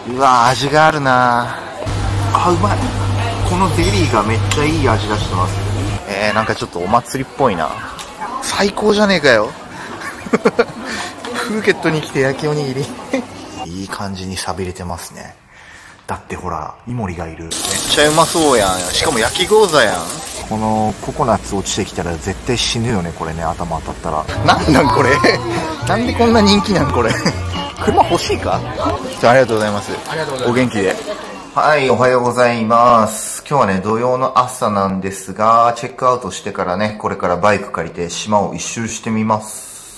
うわ、味があるなあ。うまい。このゼリーがめっちゃいい味出してます。なんかちょっとお祭りっぽいな。最高じゃねえかよ。プーケットに来て焼きおにぎり。いい感じに錆びれてますね。だってほら、イモリがいる。めっちゃうまそうやん。しかも焼き餃子やん。このココナッツ落ちてきたら絶対死ぬよね、これね、頭当たったら。なんなんこれ。なんでこんな人気なんこれ。車欲しいか。ありがとうございます。ありがとうございます。お元気で。はい、おはようございます。今日はね、土曜の朝なんですが、チェックアウトしてからね、これからバイク借りて島を一周してみます。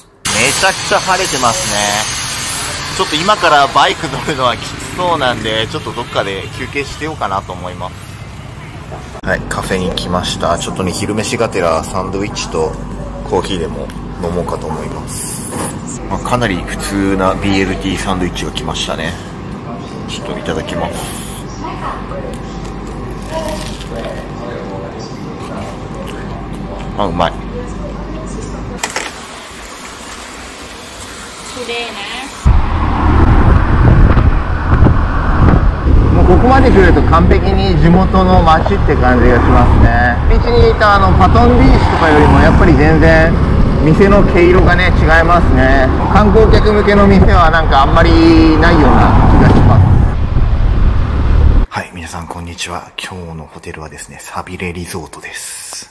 めちゃくちゃ晴れてますね。ちょっと今からバイク乗るのはきつそうなんで、ちょっとどっかで休憩してようかなと思います。はい、カフェに来ました。ちょっとね、昼飯がてらサンドイッチとコーヒーでも飲もうかと思います。かなり普通な BLT サンドイッチが来ましたね。ちょっといただきます。あ、うまい。 綺麗な。 もうここまで来ると完璧に地元の街って感じがしますね。道にいたパトンビーチとかよりもやっぱり全然店の毛色がね違いますね。観光客向けの店はなんかあんまりないような気がします。はい、皆さんこんにちは。今日のホテルはですね、サビレリゾートです。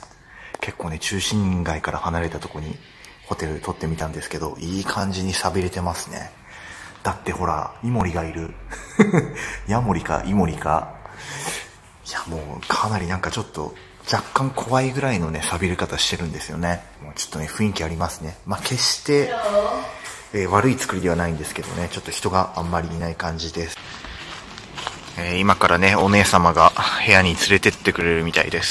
結構ね、中心街から離れたとこにホテル取ってみたんですけど、いい感じに錆びれてますね。だってほら、イモリがいる。ヤモリかイモリか。いや、もうかなりなんかちょっと若干怖いぐらいのね、錆びれ方してるんですよね。もうちょっとね、雰囲気ありますね。決して、悪い作りではないんですけどね、ちょっと人があんまりいない感じです。今からね、お姉様が部屋に連れてってくれるみたいです。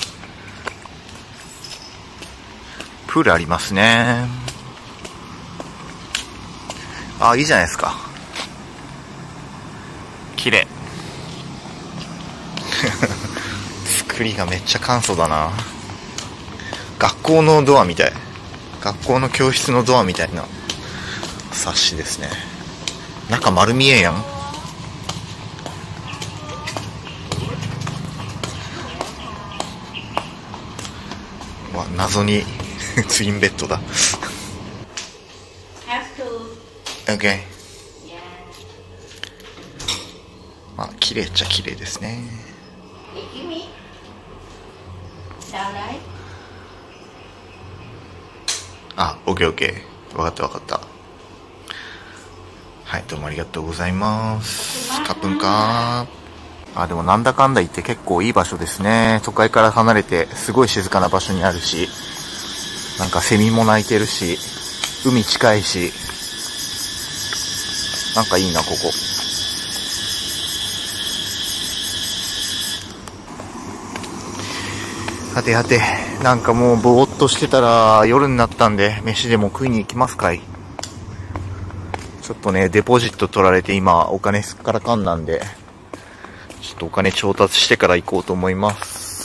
プールありますね。あ、いいじゃないですか。綺麗。作りがめっちゃ簡素だな。学校のドアみたい。学校の教室のドアみたいな冊子ですね。中丸見えやん。謎にツインベッドだ。OK。綺麗っちゃ綺麗ですね。OK。わかったわかった。はい、どうもありがとうございます。カップンかー。でもなんだかんだ言って結構いい場所ですね。都会から離れてすごい静かな場所にあるし、なんかセミも鳴いてるし、海近いし、なんかいいな、ここ。はてはて、なんかもうぼーっとしてたら夜になったんで、飯でも食いに行きますかい。ちょっとね、デポジット取られて今お金すっからかんなんで、ちょっとお金調達してから行こうと思います。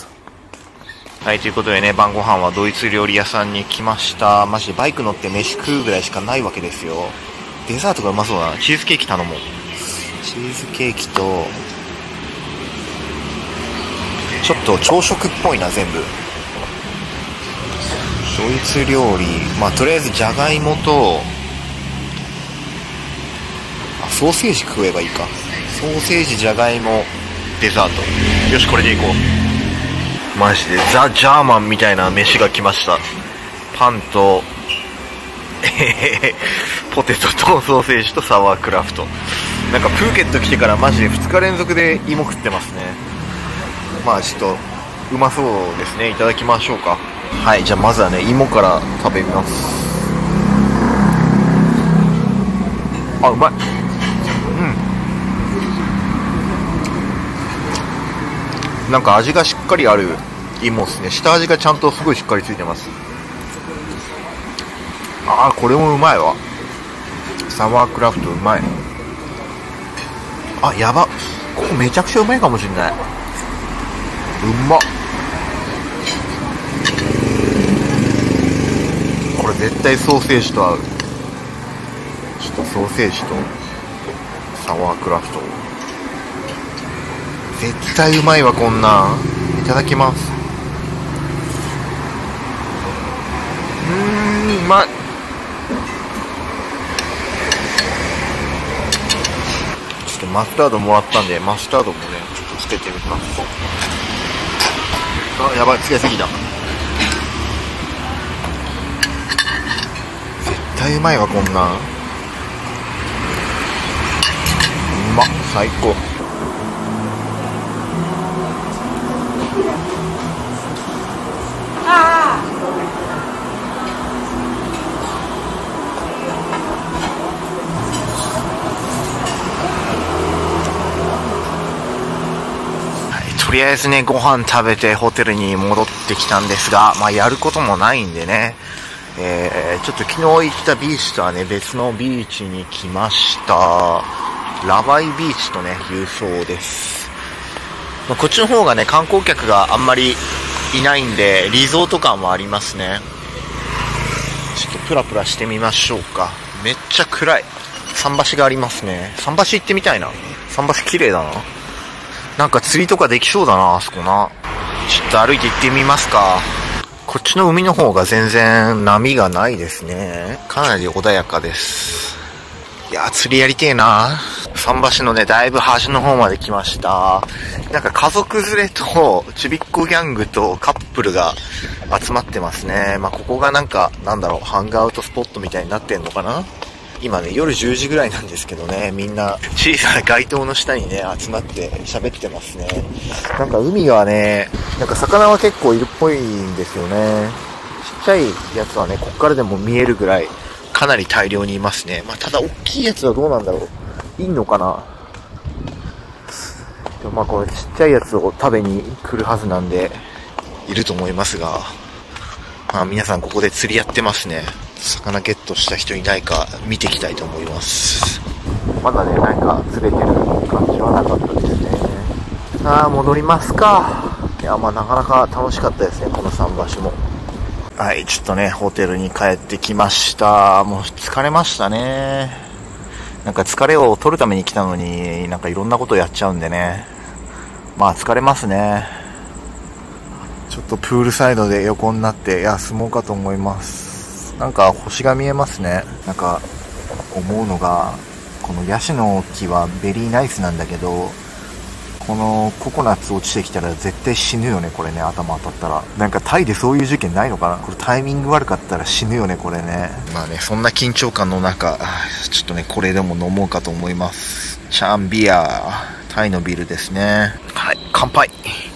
はい、ということでね、晩ご飯はドイツ料理屋さんに来ました。マジでバイク乗って飯食うぐらいしかないわけですよ。デザートがうまそうだな。チーズケーキ頼もう。チーズケーキと、ちょっと朝食っぽいな、全部。ドイツ料理。とりあえずじゃがいもと、ソーセージ食えばいいか。ソーセージ、じゃがいも、デザート。よし、これでいこう。マジでザ・ジャーマンみたいな飯が来ました。パンと、ポテトとソーセージとサワークラフト。なんかプーケット来てからマジで2日連続で芋食ってますね。ちょっとうまそうですね。いただきましょうか。はい、じゃあまずはね、芋から食べます。うまい。なんか味がしっかりある芋ですね。下味がちゃんとすごいしっかりついてます。これもうまいわ。サワークラフトうまい。やば。ここめちゃくちゃうまいかもしんない。うまっ。これ絶対ソーセージと合う。ちょっとソーセージとサワークラフト。絶対うまいわ、こんなん。いただきます。うまい。ちょっとマスタードもらったんで、マスタードもね、ちょっとつけてみます。あ、やばい、つけすぎだ。絶対うまいわ、こんなん。うまっ、最高。とりあえずね、ご飯食べてホテルに戻ってきたんですが、まあやることもないんでね、ちょっと昨日行ったビーチとはね、別のビーチに来ました。ラバイビーチとね、いうそうです。まあ、こっちの方がね、観光客があんまりいないんで、リゾート感もありますね。ちょっとプラプラしてみましょうか。めっちゃ暗い。桟橋がありますね。桟橋行ってみたいな。桟橋綺麗だな。なんか釣りとかできそうだな、あそこな。ちょっと歩いて行ってみますか。こっちの海の方が全然波がないですね。かなり穏やかです。いやー、釣りやりてえな。桟橋のね、だいぶ端の方まで来ました。なんか家族連れとちびっこギャングとカップルが集まってますね。まあ、ここがなんか、なんだろう、ハングアウトスポットみたいになってんのかな。今ね、夜10時ぐらいなんですけどね、みんな小さな街灯の下にね、集まって喋ってますね。なんか海はね、なんか魚は結構いるっぽいんですよね。ちっちゃいやつはね、こっからでも見えるぐらい、かなり大量にいますね。まあ、ただ大きいやつはどうなんだろう。いんのかな。でもまあ、これちっちゃいやつを食べに来るはずなんで、いると思いますが、まあ、皆さんここで釣りやってますね。魚ゲットした人いないか見ていきたいと思います。まだね、なんか釣れてる感じはなかったですね。さあ、戻りますか。いや、まあなかなか楽しかったですね、この桟橋も。はい、ちょっとね、ホテルに帰ってきました。もう疲れましたね。なんか疲れを取るために来たのに、なんかいろんなことやっちゃうんでね。まあ疲れますね。ちょっとプールサイドで横になって休もうかと思います。なんか星が見えますね。なんか思うのが、このヤシの木はベリーナイスなんだけど、このココナッツ落ちてきたら絶対死ぬよね、これね、頭当たったら。なんかタイでそういう事件ないのかな。これタイミング悪かったら死ぬよね、これね。まあね、そんな緊張感の中、ちょっとね、これでも飲もうかと思います。チャンビア、タイのビールですね。はい、乾杯。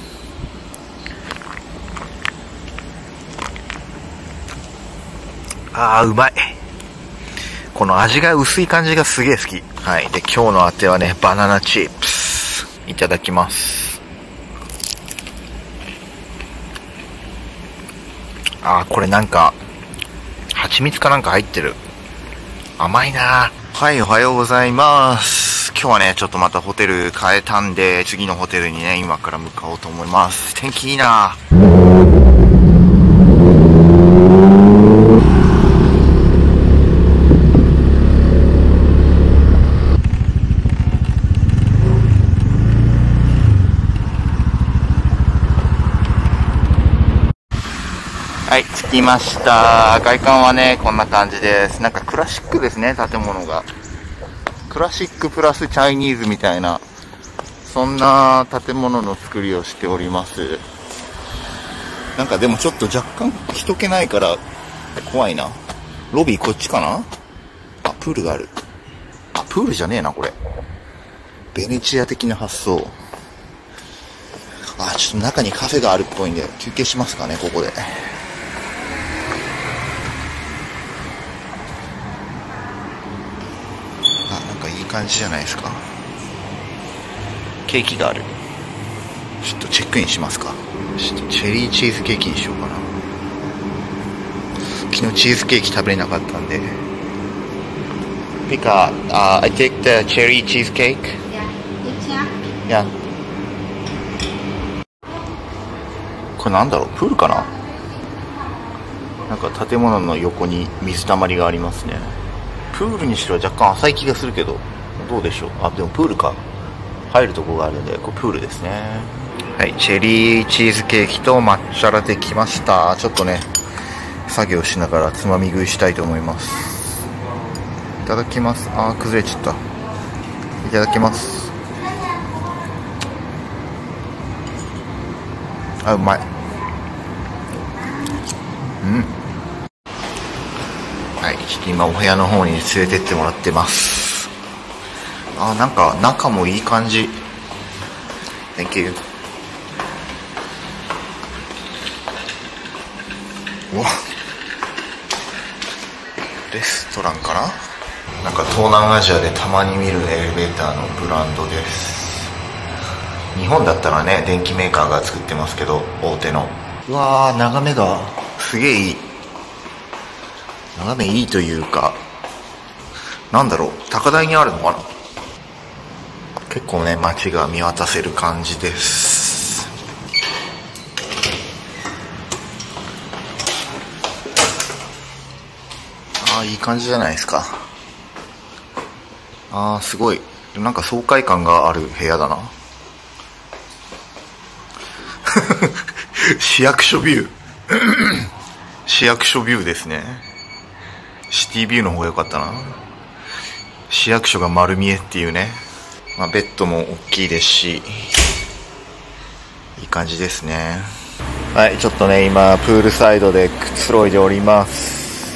あー、うまい。この味が薄い感じがすげえ好き。はい。で、今日のあてはね、バナナチップス。いただきます。あー、これなんか、蜂蜜かなんか入ってる。甘いな。はい、おはようございます。今日はね、ちょっとまたホテル変えたんで、次のホテルにね、今から向かおうと思います。天気いいな。はい、着きました。外観はね、こんな感じです。なんかクラシックですね、建物が。クラシックプラスチャイニーズみたいな、そんな建物の作りをしております。なんかでもちょっと若干人気ないから怖いな。ロビーこっちかな。あ、プールがある。あ、プールじゃねえな、これ。ベネチア的な発想。あ、ちょっと中にカフェがあるっぽいんで、休憩しますかね、ここで。いい感じじゃないですか。ケーキがある。ちょっとチェックインしますか。ちょっとチェリーチーズケーキにしようかな。昨日チーズケーキ食べれなかったんで。ピカ、I take the cherry cheesecake. Yeah. これなんだろう、プールかな。なんか建物の横に水たまりがありますね。プールにしろ若干浅い気がするけど、 どうでしょう。あ、でもプールか。入るとこがあるんで、これプールですね。はい、チェリーチーズケーキと抹茶ラテ来ました。ちょっとね、作業しながらつまみ食いしたいと思います。いただきます。あー、崩れちゃった。いただきます。あ、うまい。はい、今お部屋の方に連れてってもらってます。あ、なんか中もいい感じ。Thank you。うわ、レストランかな。なんか東南アジアでたまに見るエレベーターのブランドです。日本だったらね、電機メーカーが作ってますけど、大手の。うわー、眺めがすげえいい。眺めいいというか、なんだろう、高台にあるのかな。結構ね、街が見渡せる感じです。ああ、いい感じじゃないですか。ああ、すごい。なんか爽快感がある部屋だな。市役所ビュー。市役所ビューですね。シティビューの方が良かったな。市役所が丸見えっていうね。まあ、ベッドも大きいですし、いい感じですね。はい、ちょっとね、今プールサイドでくつろいでおります。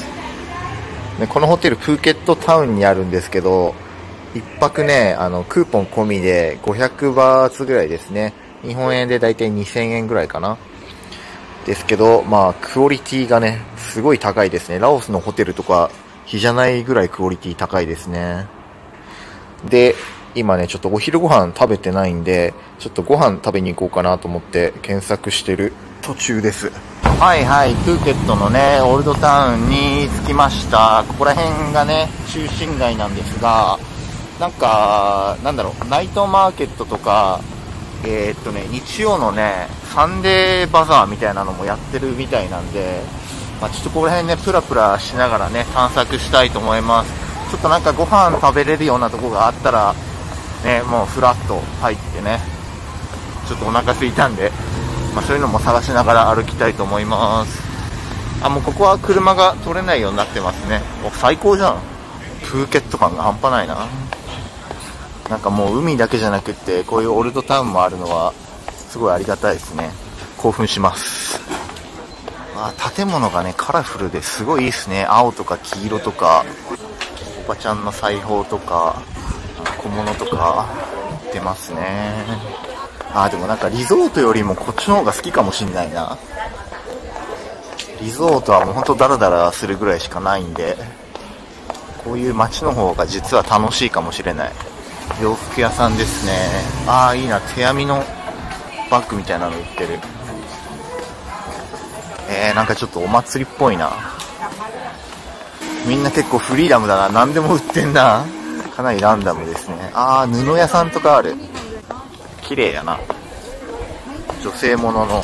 で、このホテルプーケットタウンにあるんですけど、一泊ね、クーポン込みで500バーツぐらいですね。日本円でだいたい2000円ぐらいかな。ですけど、まあ、クオリティがね、すごい高いですね。ラオスのホテルとか、比じゃないぐらいクオリティ高いですね。で、今ね、ちょっとお昼ご飯食べてないんで、ちょっとご飯食べに行こうかなと思って検索してる途中です。はいはい、プーケットのね、オールドタウンに着きました。ここら辺がね、中心街なんですが、なんか、なんだろう、ナイトマーケットとか、日曜のね、サンデーバザーみたいなのもやってるみたいなんで、まあ、ちょっとここら辺ね、プラプラしながらね、探索したいと思います。ちょっとなんかご飯食べれるようなとこがあったら、ね、もうフラッと入ってね、ちょっとお腹空いたんで、まあ、そういうのも探しながら歩きたいと思います。あ、もうここは車が通れないようになってますね。お、最高じゃん。プーケット感が半端ないな。なんかもう海だけじゃなくって、こういうオールドタウンもあるのは、すごいありがたいですね。興奮します。あ、建物がね、カラフルですごいいいですね。青とか黄色とか、おばちゃんの裁縫とか、小物とか、出ますね。あ、でもなんかリゾートよりもこっちの方が好きかもしんないな。リゾートはもうほんとダラダラするぐらいしかないんで、こういう街の方が実は楽しいかもしれない。洋服屋さんですね。ああ、いいな。手編みのバッグみたいなの売ってる。なんかちょっとお祭りっぽいな。みんな結構フリーダムだな。何でも売ってんな。かなりランダムですね。ああ、布屋さんとかある。綺麗やな。女性ものの。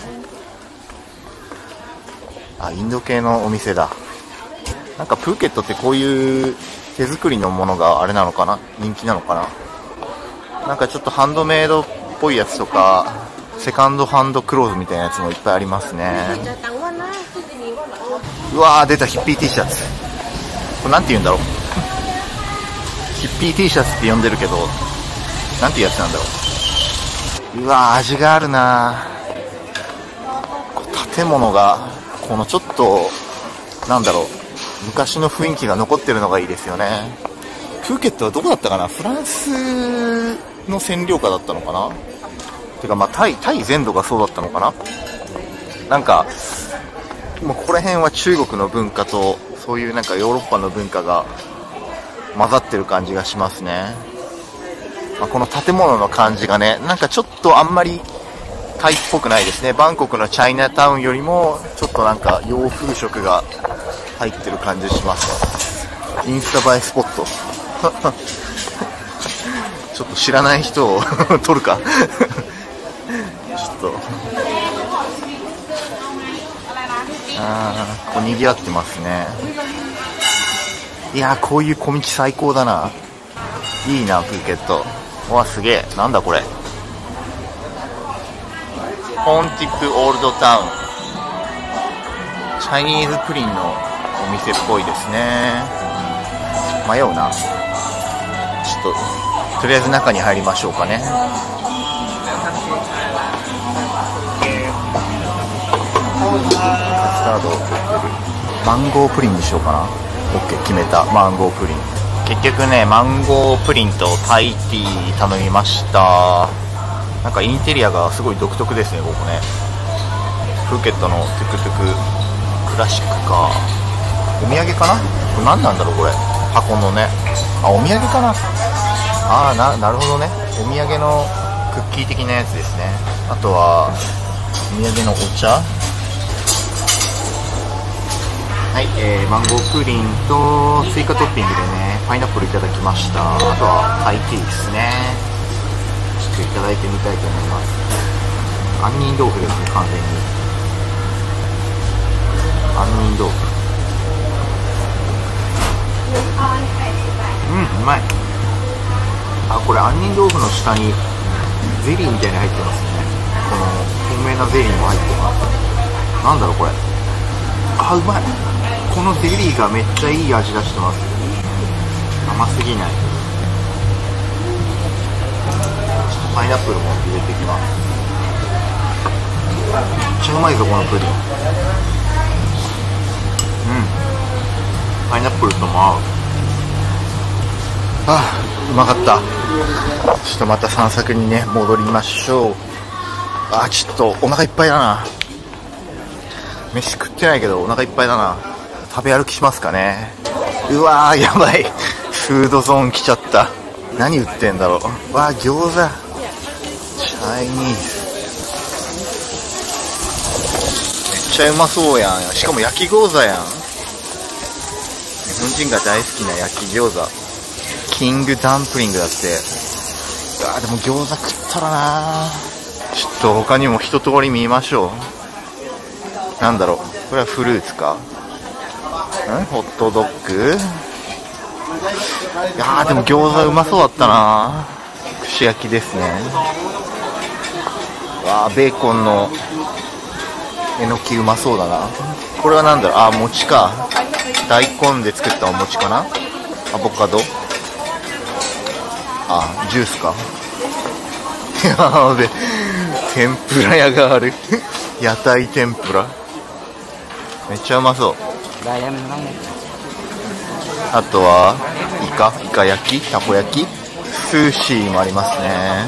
あ、インド系のお店だ。なんかプーケットってこういう手作りのものがあれなのかな、人気なのかな。なんかちょっとハンドメイドっぽいやつとか、セカンドハンドクローズみたいなやつもいっぱいありますね。うわー、出た、ヒッピー T シャツ。これなんて言うんだろう。ヒッピー T シャツって呼んでるけど、なんていうやつなんだろう。うわー、味があるな。建物が、このちょっと、なんだろう、昔の雰囲気が残ってるのがいいですよね。プーケットはどこだったかな。フランスの占領下だったのかな。てかまあタイ全土がそうだったのかな。なんかもうここら辺は中国の文化とそういうなんかヨーロッパの文化が混ざってる感じがしますね。まあ、この建物の感じがね、なんかちょっとあんまりタイっぽくないですね。バンコクのチャイナタウンよりもちょっとなんか洋風色が入ってる感じします。インスタ映えスポット。ちょっと知らない人を撮るか。ちょっとこう賑わってますね。いやー、こういう小道最高だな。 いいな、プーケット。うわ、すげえ。なんだこれ。ポンティップオールドタウン。チャイニーズプリンのお店っぽいですね。迷うな。ちょっととりあえず中に入りましょうかね。カスタードマンゴープリンにしようかな。 OK、 決めた。マンゴープリン。結局ね、マンゴープリンとタイティー頼みました。なんかインテリアがすごい独特ですね、ここね。プーケットのトゥクトゥククラシックか。お土産かな。これ何なんだろうこれ。箱のね。あ、お土産かな。ああ、なるほどね。お土産のクッキー的なやつですね。あとはお土産のお茶。はい、マンゴープリンと追加トッピングでね、パイナップルいただきました。あとはタイティーですね。ちょっといただいてみたいと思います。杏仁豆腐ですね、完全に。杏仁豆腐。うまい。あ、これ杏仁豆腐の下にゼリーみたいに入ってますね。この透明なゼリーも入ってます。なんだろうこれ。あ、うまい。このゼリーがめっちゃいい味出してます。甘すぎない。パイナップルも入れていきます。めっちゃうまいぞこのプリン。パイナップルとも合う。あ、うまかった。ちょっとまた散策にね戻りましょう。あ、ちょっとお腹いっぱいだな。飯食ってないけどお腹いっぱいだな。食べ歩きしますかね。うわー、やばい。フードゾーン来ちゃった。何売ってんだろう。わー、餃子。チャイニーズ。めっちゃうまそうやん。しかも焼き餃子やん。日本人が大好きな焼き餃子。キングダンプリングだって。うわー、でも餃子食ったらな。ちょっと他にも一通り見ましょう。なんだろう。これはフルーツか。ホットドッグ。いやー、でも餃子うまそうだったな。串焼きですね。わー、ベーコンのえのきうまそうだな。これはなんだろう。あ、餅か。大根で作ったお餅かな。アボカド。あ、ジュースか。やべ、天ぷら屋がある。屋台天ぷら。めっちゃうまそう。あとはイカ焼き、たこ焼き、寿司もありますね。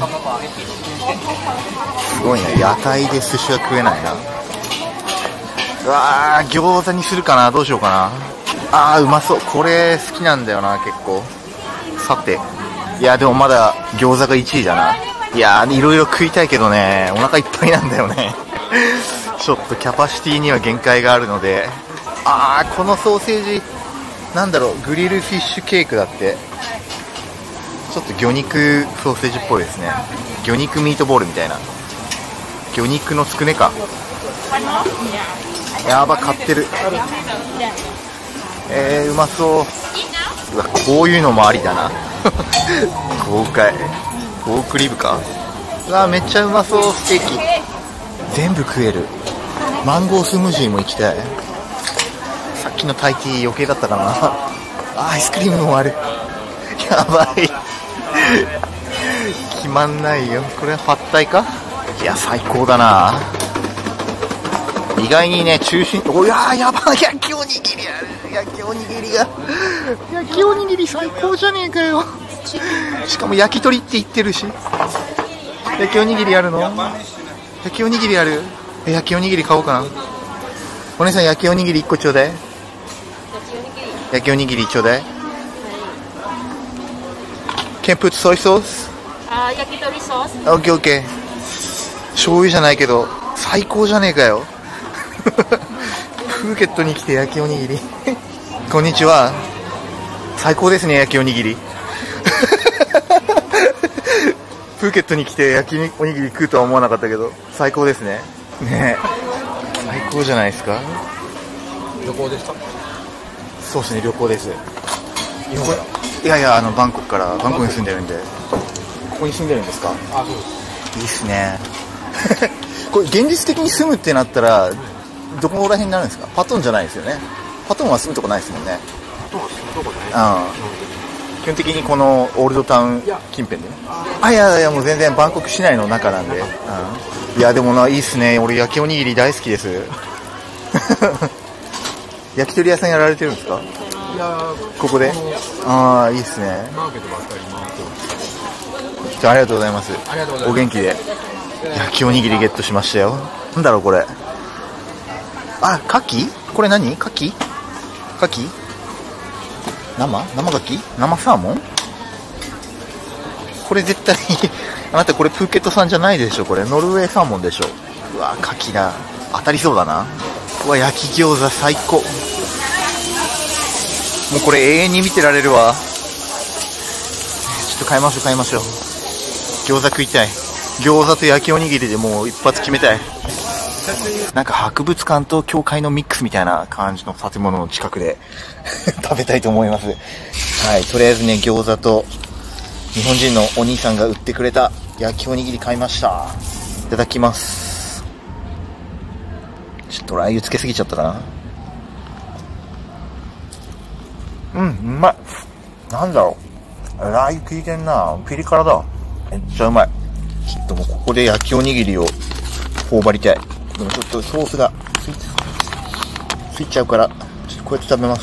すごいな、屋台で寿司は食えないな。うわー、餃子にするかな。どうしようかな。あー、うまそう。これ好きなんだよな、結構。さて、いやでもまだ餃子が1位だな。いやー、いろいろ食いたいけどね、お腹いっぱいなんだよね。ちょっとキャパシティには限界があるので。あー、このソーセージなんだろう、グリルフィッシュケークだって。ちょっと魚肉ソーセージっぽいですね。魚肉ミートボールみたいな。魚肉のつくねか。やば、買ってる。うまそう。うわ、こういうのもありだな。豪快。ポークリブか。うわ、めっちゃうまそう。ステーキ全部食える。マンゴースムージーも行きたい。さっきのタイティー余計だったかな。アイスクリームもある。やばい。決まんないよ。これはパッタイか。いや、最高だな。意外にね、中心、おやー、やばい。焼きおにぎりある。焼きおにぎりが、焼きおにぎり最高じゃねえかよ。しかも焼き鳥って言ってるし。焼きおにぎりあるの。焼きおにぎりある。焼きおにぎり買おうかな。お姉さん、焼きおにぎり1個ちょうだい。焼きおにぎりちょうだい。Can put soy sauce? 焼き鳥ソース。 オッケーオッケー。醤油じゃないけど最高じゃねえかよ。プーケットに来て焼きおにぎり。こんにちは。最高ですね、焼きおにぎり。プーケットに来て焼きおにぎり食うとは思わなかったけど最高ですね。ねえ、最高じゃないですか。 旅行ですか？ そうですね、旅行です。 いやいや、バンコクからバンコクに住んでるんで。ここに住んでるんですか？ あ、そうです。 いいっすね。これ現実的に住むってなったらどこら辺になるんですか？パトンじゃないですよね。パトンは住むとこないですもんね。 パトンは住むとこない。 基本的にこのオールドタウン近辺でね。いやいや、もう全然バンコク市内の中なんで。いやでもな、いいっすね。俺焼きおにぎり大好きです。焼き鳥屋さんやられてるんですか？ いやここで。ああ、いいっすね。 マーケットばっかり回ってます。 じゃあ、ありがとうございます。 ありがとうございます。 お元気で。焼きおにぎりゲットしましたよ。なんだろうこれ。あ、牡蠣？これ何？牡蠣？牡蠣？生牡蠣？生サーモン？これ絶対あなたこれプーケット産じゃないでしょ。これノルウェーサーモンでしょ。うわ、牡蠣だ。当たりそうだな。うわ、焼き餃子最高。もうこれ永遠に見てられるわ。ちょっと買いましょう。餃子食いたい。餃子と焼きおにぎりでもう一発決めたい。なんか博物館と教会のミックスみたいな感じの建物の近くで食べたいと思います。はい、とりあえずね、餃子と日本人のお兄さんが売ってくれた焼きおにぎり買いました。いただきます。ちょっとラー油つけすぎちゃったかな。うまい。なんだろう。ラー油効いてんな。ピリ辛だ。めっちゃうまい。ちょっともうここで焼きおにぎりを頬張りたい。でもちょっとソースがついちゃうから、ちょっとこうやって食べます。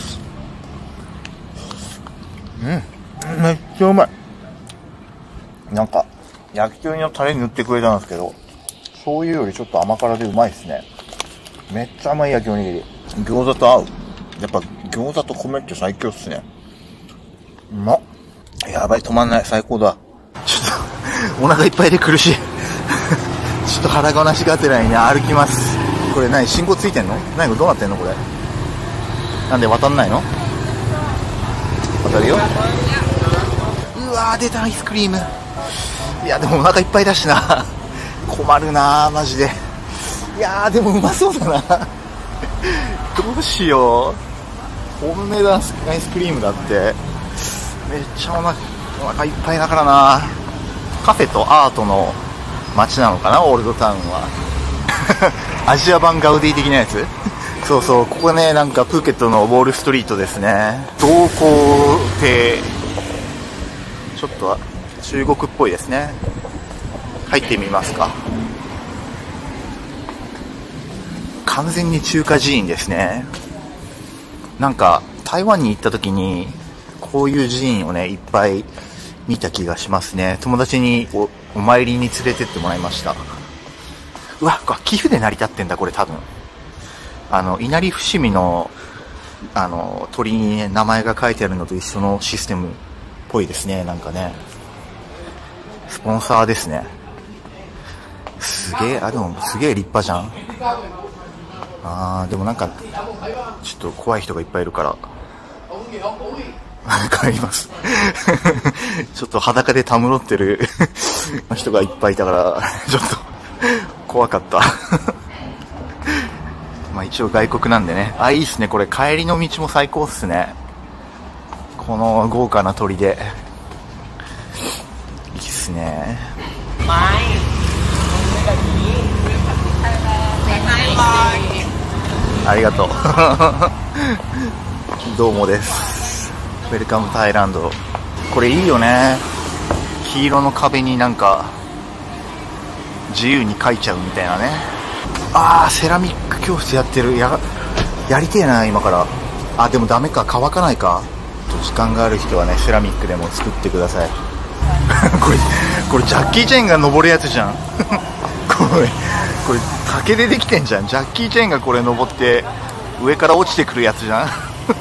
めっちゃうまい。なんか、焼き鳥のタレに塗ってくれたんですけど、醤油よりちょっと甘辛でうまいですね。めっちゃ甘い焼きおにぎり。餃子と合う。やっぱ餃子と米って最強っすね。うまっ。やばい、止まんない。最高だ。ちょっと、お腹いっぱいで苦しい。ちょっと腹ごなしがてらにね、歩きます。これ何？信号ついてんの？何？どうなってんのこれ。なんで渡んないの？渡るよ。うわー、出たアイスクリーム。いや、でもお腹いっぱいだしな。困るなー、マジで。いやー、でもうまそうだな。どうしよう。本命だ、アイスクリームだって。めっちゃお腹いっぱいだからな。カフェとアートの街なのかな、オールドタウンは。アジア版ガウディ的なやつ。そうそう、ここね、なんかプーケットのウォールストリートですね。同行亭。ちょっと中国っぽいですね。入ってみますか。完全に中華寺院ですね。なんか台湾に行った時にこういう寺院をね、いっぱい見た気がしますね。友達にお参りに連れてってもらいました。うわ、寄付で成り立ってんだこれ多分。稲荷伏見の鳥に、ね、名前が書いてあるのと一緒のシステムっぽいですね。なんかね、スポンサーですね。すげえ、でもすげえ立派じゃん。でもなんかちょっと怖い人がいっぱいいるから帰ります。ちょっと裸でたむろってる人がいっぱいいたからちょっと怖かった。まあ一応外国なんでね。いいっすね。これ帰りの道も最高っすね。この豪華な鳥でいいっすね。ありがとう。どうもです。ウェルカムタイランド。これいいよね。黄色の壁になんか自由に描いちゃうみたいなね。セラミック教室やってる。やりてえな今から。でもダメか、乾かないか。時間がある人はね、セラミックでも作ってください。これジャッキー・チェンが登るやつじゃん。これ竹でできてんじゃん。ジャッキー・チェンがこれ登って上から落ちてくるやつじゃん。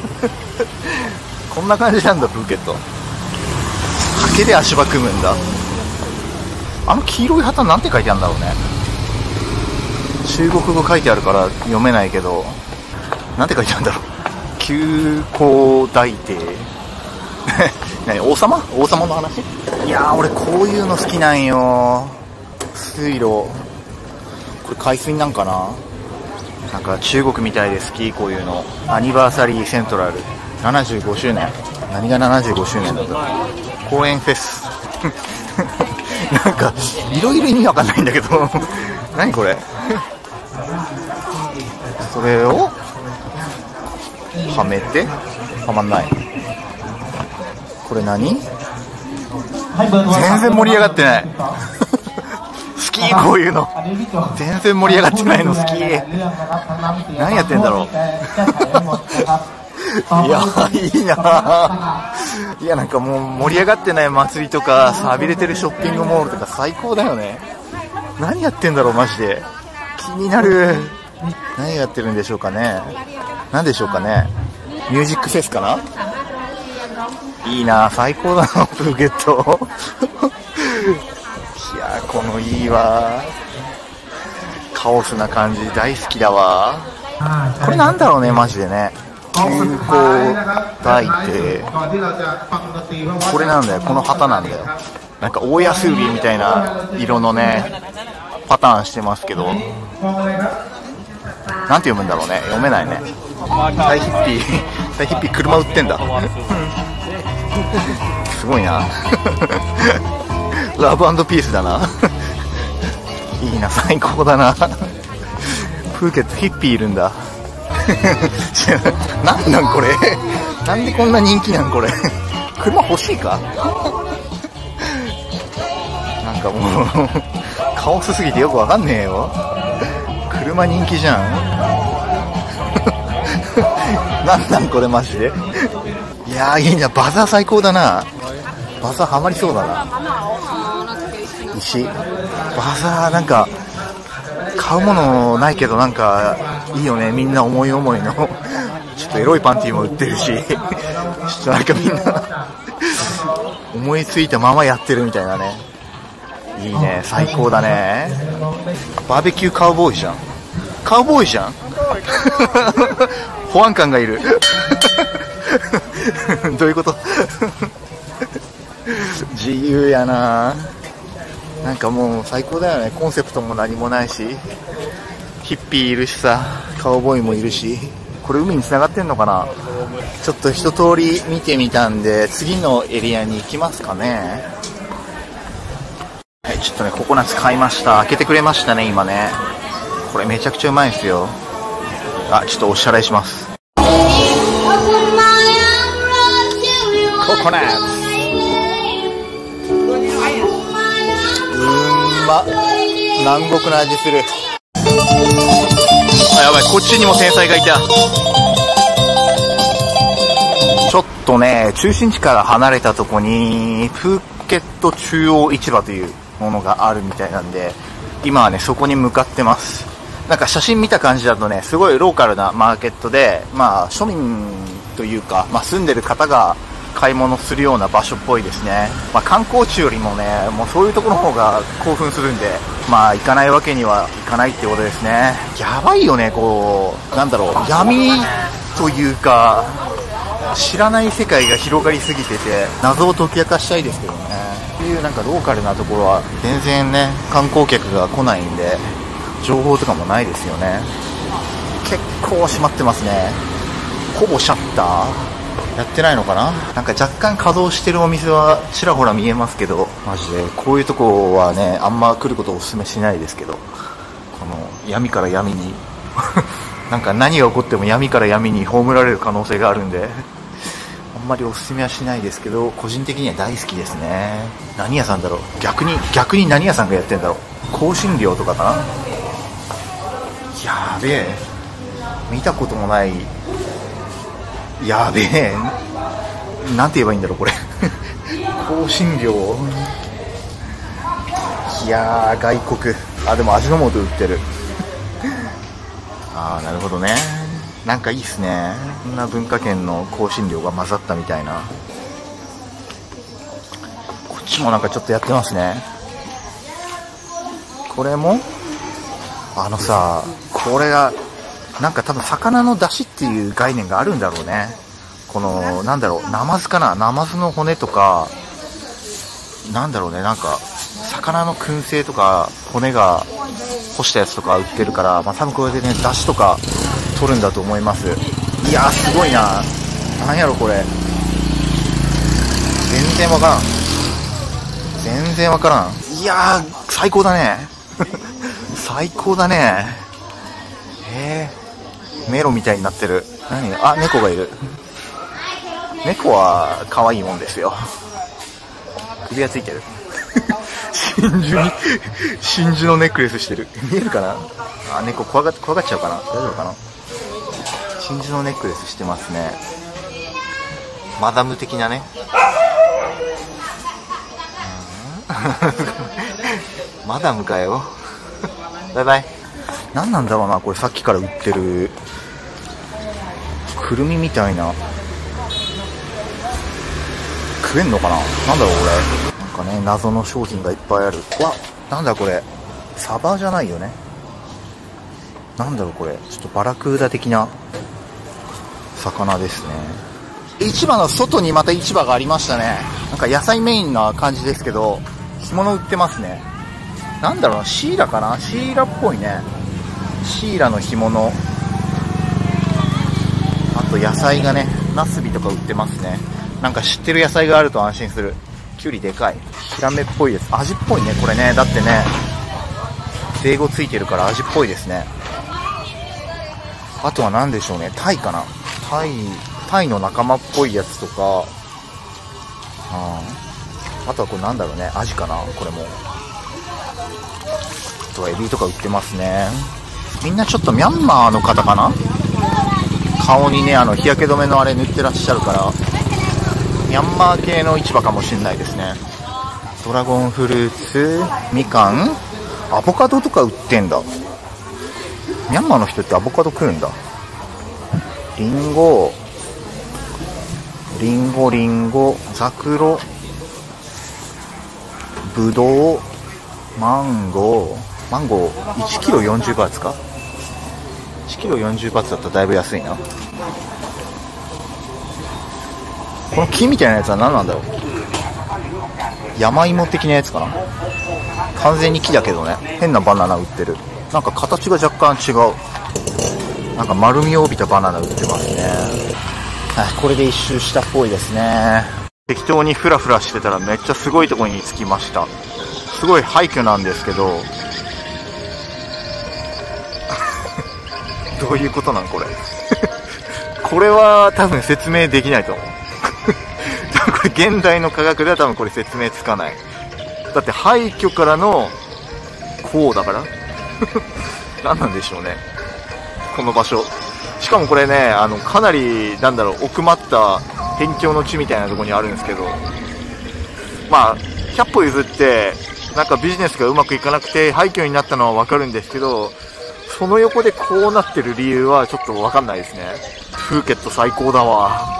こんな感じなんだプーケット。竹で足場組むんだ。黄色い旗なんて書いてあるんだろうね。中国語書いてあるから読めないけど、なんて書いてあるんだろう。急行大帝。何、王様の話。いやー、俺こういうの好きなんよ。水路、これ海水なんかな。なんか中国みたいで好き、こういうの。アニバーサリーセントラル75周年。 何が75周年なんだろう。公園フェスなんかいろいろ意味わかんないんだけど何これそれをはめてはまんない。これ何？全然盛り上がってない好きこういうの全然盛り上がってないの好き。何やってんだろういやいいな。いやなんかもう盛り上がってない祭りとか寂れてるショッピングモールとか最高だよね。何やってんだろうマジで気になる。何やってるんでしょうかね。何でしょうかね。ミュージックフェスかな。いいな最高だなプーケットいやこのいいわ。カオスな感じ大好きだわ。これなんだろうねマジでね。急行抱いてこれなんだよ。この旗なんだよ。なんか大安売りみたいな色のねパターンしてますけど、なんて読むんだろうね。読めないね。大ヒッピー大ヒッピー車売ってんだすごいなラブ&ピースだないいな最高だなプーケットヒッピーいるんだなんこれなんでこんな人気なんこれ車欲しいかなんかもうカオスすぎてよくわかんねえよ。車人気じゃんなんこれマジで。いやーいいな。バザー最高だな。バザーハマりそうだな。石バザーなんか買うものないけどなんかいいよね。みんな思い思いのちょっとエロいパンティーも売ってるしちょっとなんかみんな思いついたままやってるみたいなね。いいね最高だね。バーベキューカウボーイじゃん。カウボーイじゃん保安官がいるどういうこと自由やな。なんかもう最高だよね。コンセプトも何もないしヒッピーいるしさカウボーイもいるし。これ海に繋がってんのかな。ちょっと一通り見てみたんで次のエリアに行きますかね。はい、ちょっとねココナッツ買いました。開けてくれましたね今ね。これめちゃくちゃうまいですよ。あ、ちょっとお支払いします。ココナッツ南国の味する。あ、やばいこっちにも天才がいた。ちょっとね中心地から離れたとこにプーケット中央市場というものがあるみたいなんで今はねそこに向かってます。なんか写真見た感じだとねすごいローカルなマーケットでまあ庶民というか、まあ、住んでる方が買い物するような場所っぽいですね。まあ、観光地よりもねもうそういうところの方が興奮するんでまあ行かないわけにはいかないってことですね。やばいよねこうなんだろう闇というか知らない世界が広がりすぎてて謎を解き明かしたいですけどね。こういうなんかローカルなところは全然ね観光客が来ないんで情報とかもないですよね。結構閉まってますね。ほぼシャッターやってないのかな。なんか若干稼働してるお店はちらほら見えますけどマジでこういうとこはねあんま来ることをお勧めしないですけどこの闇から闇になんか何が起こっても闇から闇に葬られる可能性があるんであんまりお勧めはしないですけど個人的には大好きですね。何屋さんだろう。逆に何屋さんがやってんだろう。香辛料とかかな。やべえ見たこともないやべえなんて言えばいいんだろうこれ香辛料。いやー外国あでも味の素売ってるああなるほどね。なんかいいっすね。こんな文化圏の香辛料が混ざったみたいな。こっちもなんかちょっとやってますね。これもさこれがなんか多分魚の出汁っていう概念があるんだろうね。このなんだろうナマズかな。ナマズの骨とかなんだろうねなんか魚の燻製とか骨が干したやつとか売ってるから、まあ、多分これでね出汁とか取るんだと思います。いやーすごいな。なんやろこれ然わからん。全然わからん。いやー、最高だね。最高だね。メロみたいになってる。何？あ、猫がいる。猫は可愛いもんですよ。首輪ついてる。真珠のネックレスしてる。見えるかな？あ、猫怖がっちゃうかな？大丈夫かな？真珠のネックレスしてますね。マダム的なね。マダムかよ。バイバイ。何なんだろうな、これさっきから売ってるくるみみたいな。食えんのかな？なんだろうこれ。なんかね、謎の商品がいっぱいある。わ、なんだこれ。サバじゃないよね。なんだろうこれ。ちょっとバラクーダ的な魚ですね。市場の外にまた市場がありましたね。なんか野菜メインな感じですけど、干物売ってますね。なんだろうな、シイラかな？シイラっぽいね。シイラの干物。あと野菜がね、ナスビとか売ってますね。なんか知ってる野菜があると安心する。キュウリでかい。ヒラメっぽいです。味っぽいね、これね。だってね、英語ついてるから味っぽいですね。あとは何でしょうね。タイかな？タイの仲間っぽいやつとか、あとはこれなんだろうね。アジかな？これも。あとはエビとか売ってますね。みんなちょっとミャンマーの方かな？顔にね、日焼け止めのあれ塗ってらっしゃるから、ミャンマー系の市場かもしれないですね。ドラゴンフルーツ、みかん、アボカドとか売ってんだ。ミャンマーの人ってアボカド食うんだ。リンゴ、ザクロ、ブドウ、マンゴー、1キロ40バーツか。1キロ40バーツだったらだいぶ安いな。この木みたいなやつは何なんだろう。山芋的なやつかな。完全に木だけどね。変なバナナ売ってる。なんか形が若干違う。なんか丸みを帯びたバナナ売ってますね。はい、これで一周したっぽいですね。適当にフラフラしてたらめっちゃすごいところに着きました。すごい廃墟なんですけどどういうことなんこれこれは多分説明できないと思うこれ現代の科学では多分これ説明つかない。だって廃墟からのこうだから何なんでしょうねこの場所。しかもこれね、かなりなんだろう、奥まった辺境の地みたいなところにあるんですけど、まあ100歩譲ってなんかビジネスがうまくいかなくて廃墟になったのはわかるんですけど、その横でこうなってる理由はちょっとわかんないですね。プーケット最高だわ。